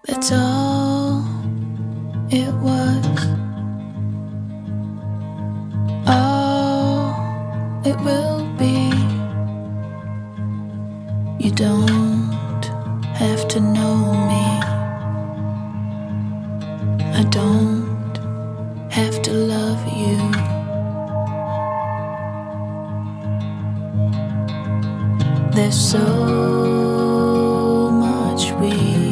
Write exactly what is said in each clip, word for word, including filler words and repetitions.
That's all it was, all it will be. You don't have to know me, I don't have to love you. There's so much we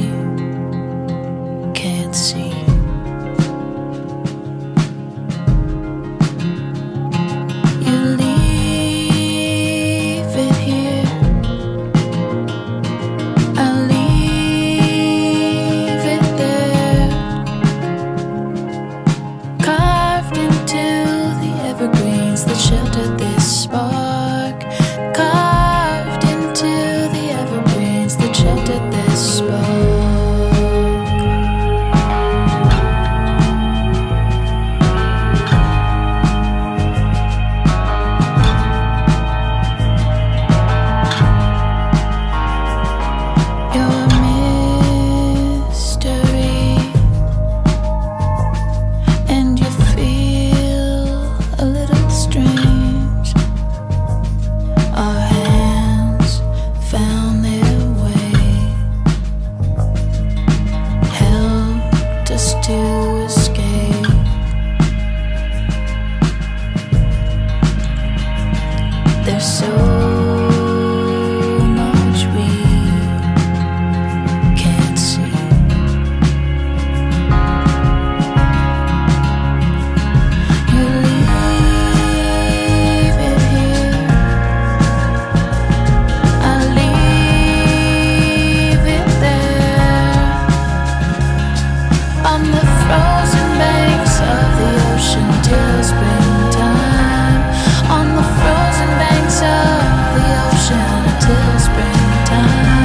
can't see. You leave it here, I leave it there, carved into the evergreens that shelter this spark, carved into the evergreens that shelter this spark. You're a mystery, and you feel a little strange. Our hands found their way, helped us to escape. There's so much we can't see. You leave it here, I leave it there, on the frozen banks of the ocean till springtime, on the frozen banks of the ocean until springtime.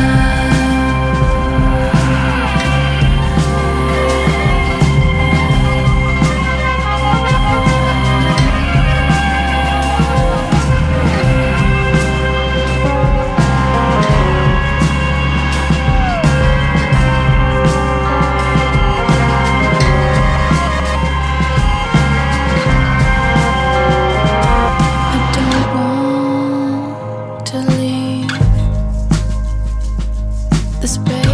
I don't want to leave the space